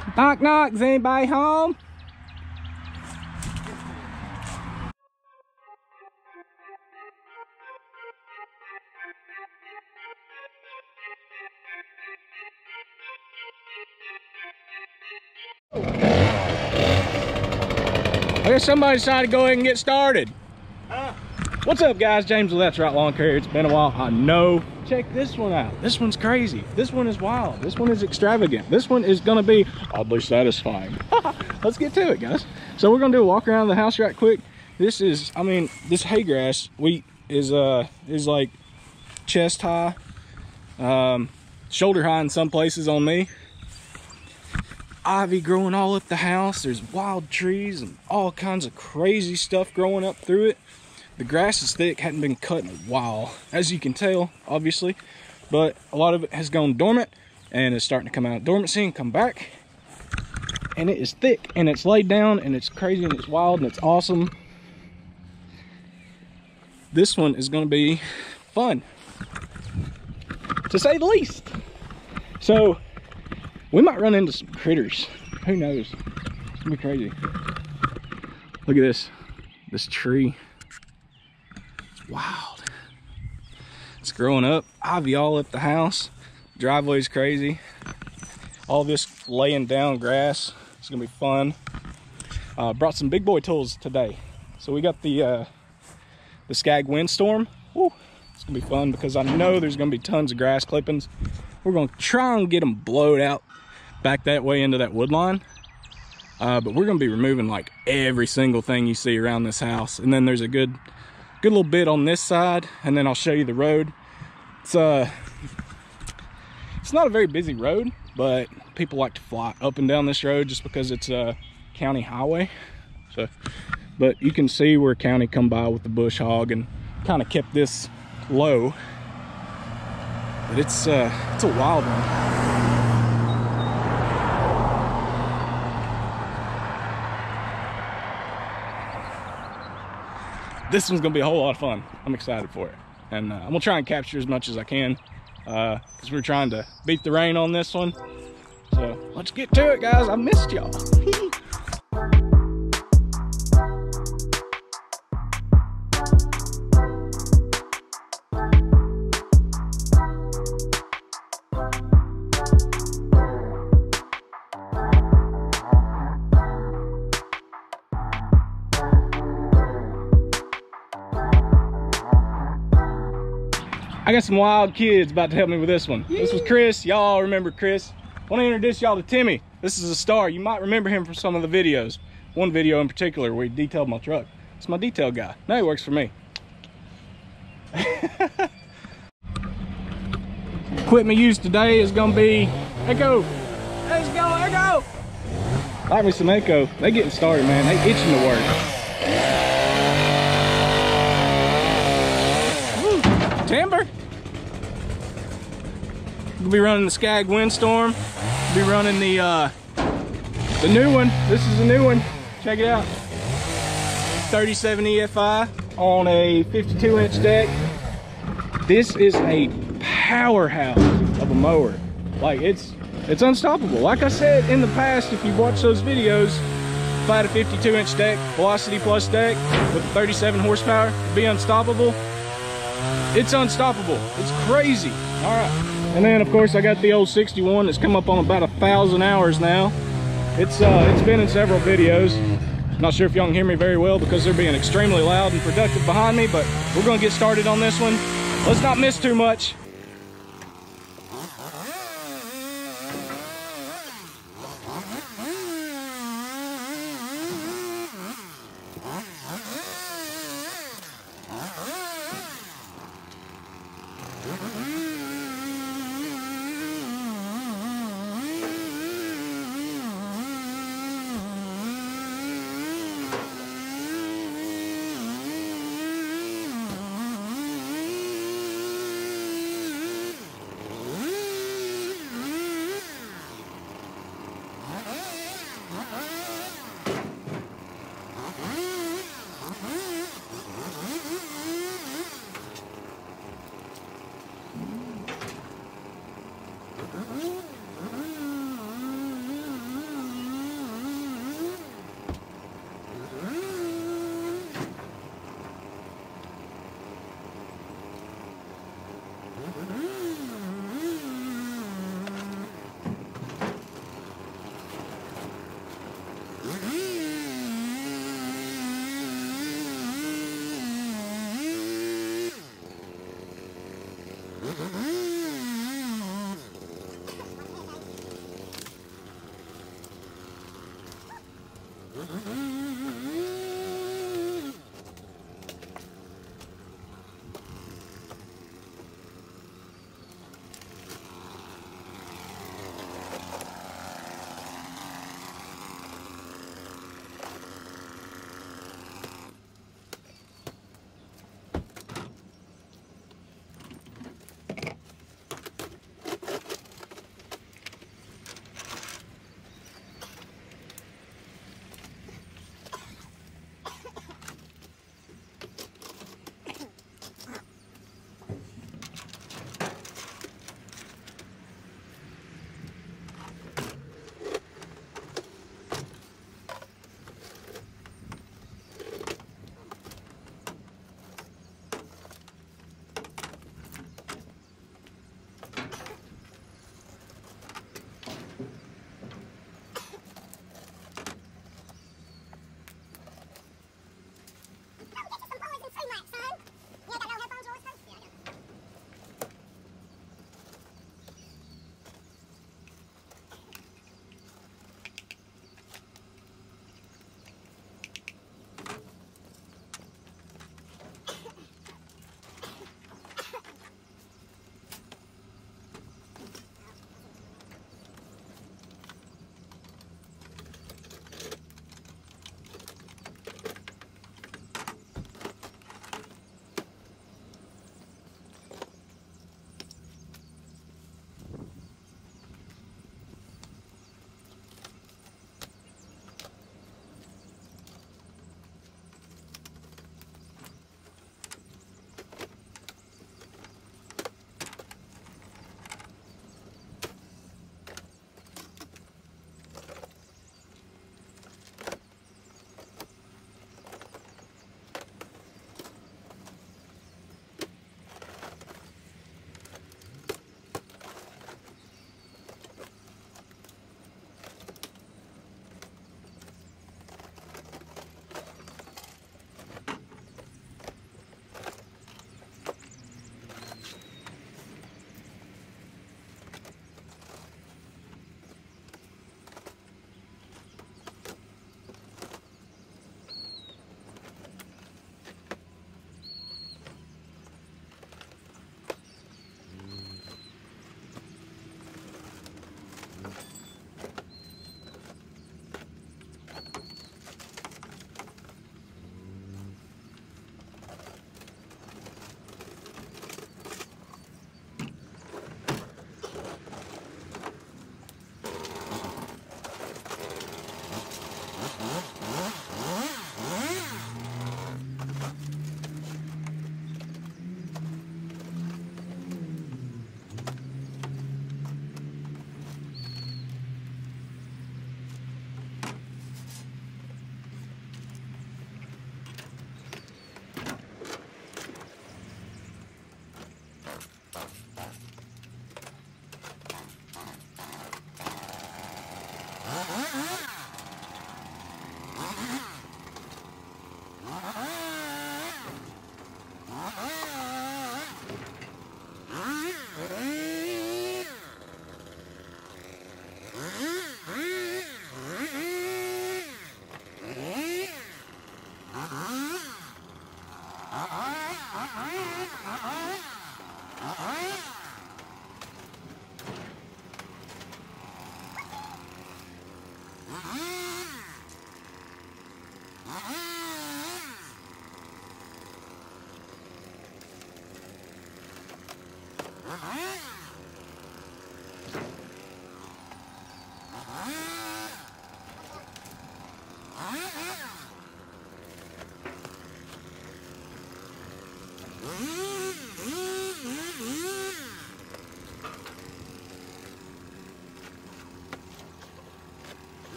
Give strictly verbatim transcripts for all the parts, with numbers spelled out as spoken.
Knock, knock. Is anybody home? I guess somebody decided to go ahead and get started. Huh? What's up, guys? James with That's Right Lawn Care. It's been a while, I know. Check this one out. This one's crazy. This one is wild. This one is extravagant. This one is gonna be oddly satisfying. Let's get to it, guys. So we're gonna do a walk around the house right quick. This is, I mean, this hay grass wheat is uh is like chest high, um, shoulder high in some places on me. Ivy growing all up the house. There's wild trees and all kinds of crazy stuff growing up through it. The grass is thick, hadn't been cut in a while, as you can tell, obviously, but a lot of it has gone dormant and is starting to come out of dormancy and come back. And it is thick and it's laid down and it's crazy and it's wild and it's awesome. This one is going to be fun, to say the least. So we might run into some critters. Who knows? It's gonna be crazy. Look at this. This tree. It's wild. It's growing up. Ivy all up the house. Driveway's crazy. All this laying down grass. It's gonna be fun. Uh, brought some big boy tools today. So we got the uh, the Skag Windstorm. Woo. It's gonna be fun because I know there's gonna be tons of grass clippings. We're gonna try and get them blowed out back that way into that wood line, uh, but we're gonna be removing like every single thing you see around this house. And then there's a good good little bit on this side, and then I'll show you the road. It's uh it's not a very busy road, but people like to fly up and down this road just because it's a county highway. So but you can see where county come by with the bush hog and kind of kept this low, but it's uh it's a wild one. This one's gonna be a whole lot of fun. I'm excited for it. And uh, I'm gonna try and capture as much as I can uh, because we're trying to beat the rain on this one. So let's get to it, guys. I missed y'all. I got some wild kids about to help me with this one. This was Chris. Y'all remember Chris. I want to introduce y'all to Timmy. This is a star. You might remember him from some of the videos. One video in particular where he detailed my truck. It's my detail guy. Now he works for me. Equipment used today is going to be Echo. Let's go, Echo. Like me some Echo. They getting started, man. They itching to work. Woo. Timber. We'll be running the Skag Windstorm. We'll be running the uh, the new one. This is the new one. Check it out. thirty-seven E F I on a fifty-two inch deck. This is a powerhouse of a mower. Like it's it's unstoppable. Like I said in the past, if you watch those videos, if I had a fifty-two inch deck, Velocity Plus deck with thirty-seven horsepower, it'd be unstoppable. It's unstoppable. It's crazy. All right. And then of course I got the old sixty-one that's come up on about a thousand hours now. It's uh, it's been in several videos. Not sure if y'all can hear me very well because they're being extremely loud and productive behind me, but we're gonna get started on this one. Let's not miss too much.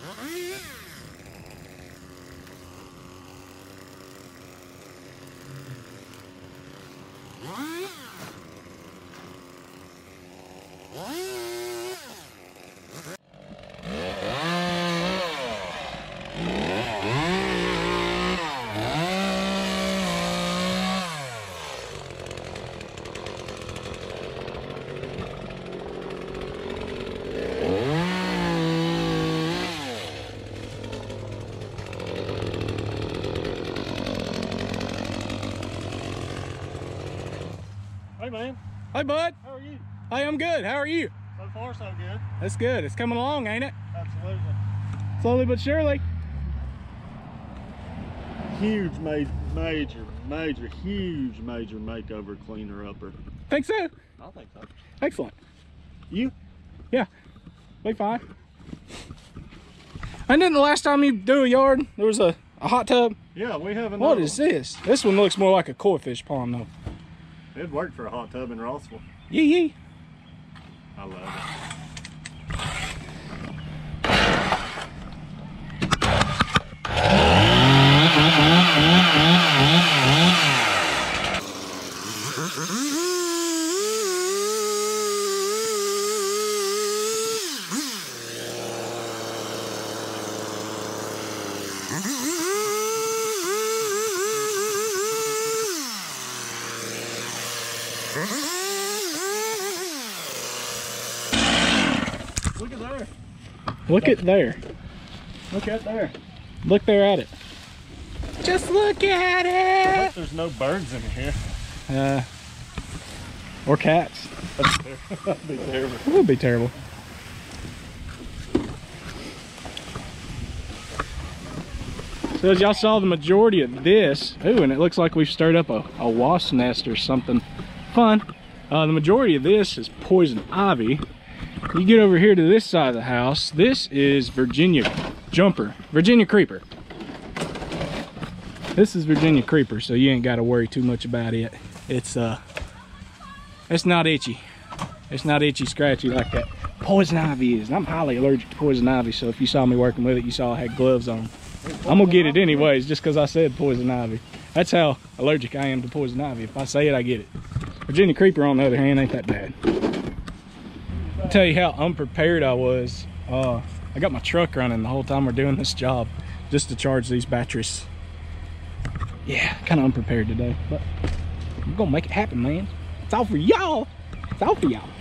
Hey man. Hey bud. How are you? Hey, I'm good. How are you? So far so good. That's good. It's coming along, ain't it? Absolutely. Slowly but surely. Huge, major, major, major, huge, major makeover, cleaner upper. Think so? I think so. Excellent. You? Yeah, we fine. And then the last time you do a yard, there was a, a hot tub. Yeah, we have another What is one. this? This one looks more like a koi fish pond though. It'd work for a hot tub in Rossville. Yee yee. I love it. Look at there. Look at there. Look at there. Look there at it. Just look at I hope it. there's no birds in here. Uh, or cats. That'd be terrible. It would be terrible. So as y'all saw the majority of this, ooh, and it looks like we've stirred up a, a wasp nest or something fun. Uh, the majority of this is poison ivy. You get over here to this side of the house, this is Virginia jumper, Virginia creeper. This is Virginia creeper, so you ain't got to worry too much about it. It's uh, it's not itchy. It's not itchy scratchy like that poison ivy is. I'm highly allergic to poison ivy, so if you saw me working with it, you saw I had gloves on. I'm gonna get it anyways, just because I said poison ivy. That's how allergic I am to poison ivy. If I say it, I get it. Virginia creeper, on the other hand, ain't that bad. I'll tell you how unprepared I was. Uh, I got my truck running the whole time we're doing this job, just to charge these batteries. Yeah, kind of unprepared today, but we're gonna make it happen, man. It's all for y'all. It's all for y'all.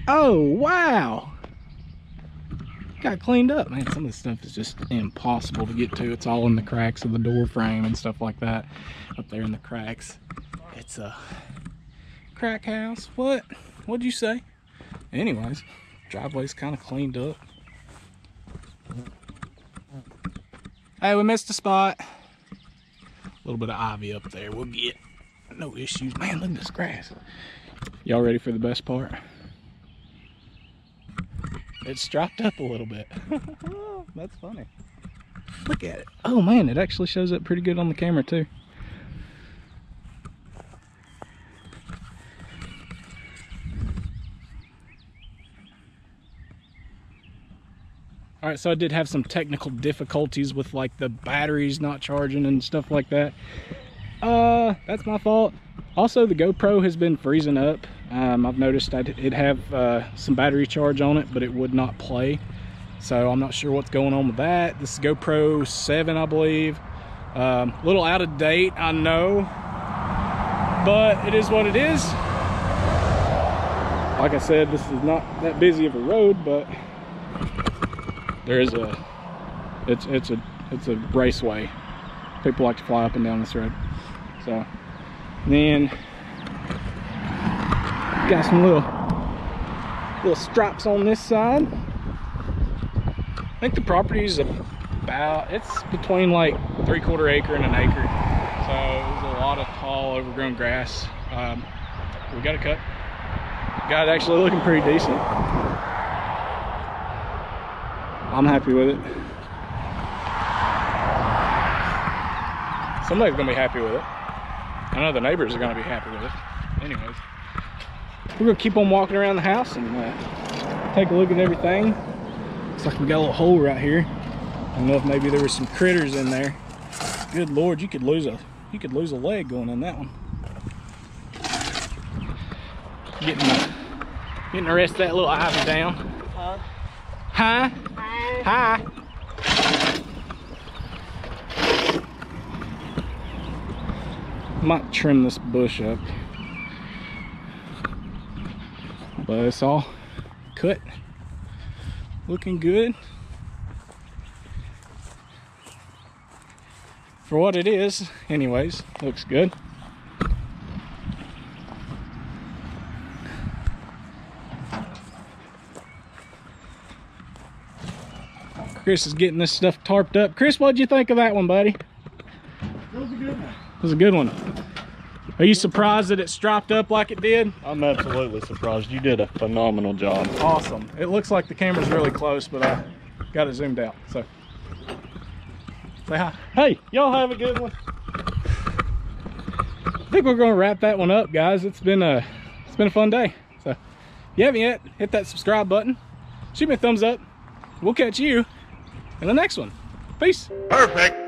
Oh, wow. Got cleaned up. Man, some of this stuff is just impossible to get to. It's all in the cracks of the door frame and stuff like that. Up there in the cracks. It's a crack house. What? What'd you say? Anyways, driveway's kind of cleaned up. Hey, we missed a spot. A little bit of ivy up there. We'll get no issues. Man, look at this grass. Y'all ready for the best part? It's strapped up a little bit. That's funny. Look at it. Oh man, it actually shows up pretty good on the camera too. All right, so I did have some technical difficulties with like the batteries not charging and stuff like that. Uh, that's my fault. Also, the GoPro has been freezing up. Um, I've noticed I'd, it'd have uh, some battery charge on it, but it would not play. So I'm not sure what's going on with that. This is GoPro seven, I believe. Um, a little out of date, I know, but it is what it is. Like I said, this is not that busy of a road, but there is a, it's it's a it's a raceway. People like to fly up and down this road. So then got some little little stripes on this side. I think the property is about, it's between like three quarter acre and an acre. So there's a lot of tall overgrown grass. Um, we got to cut. Got it actually looking pretty decent. I'm happy with it. Somebody's gonna be happy with it. I know the neighbors are gonna be happy with it. Anyways, we're gonna keep on walking around the house and uh, take a look at everything. Looks like we got a little hole right here. I don't know if maybe there was some critters in there. Good Lord, you could lose a you could lose a leg going in that one. Getting the, getting the rest of that little ivy down. Huh? Hi. Hi. Might trim this bush up, but it's all cut, looking good for what it is. Anyways, looks good. Chris is getting this stuff tarped up. Chris, what'd you think of that one, buddy? That was a good one. It was a good one. Are you surprised that it strapped up like it did? I'm absolutely surprised. You did a phenomenal job. Awesome. It looks like the camera's really close, but I got it zoomed out. So, say hi. Hey, y'all have a good one. I think we're going to wrap that one up, guys. It's been a, it's been a fun day. So, if you haven't yet, hit that subscribe button. Shoot me a thumbs up. We'll catch you in the next one. Peace. Perfect.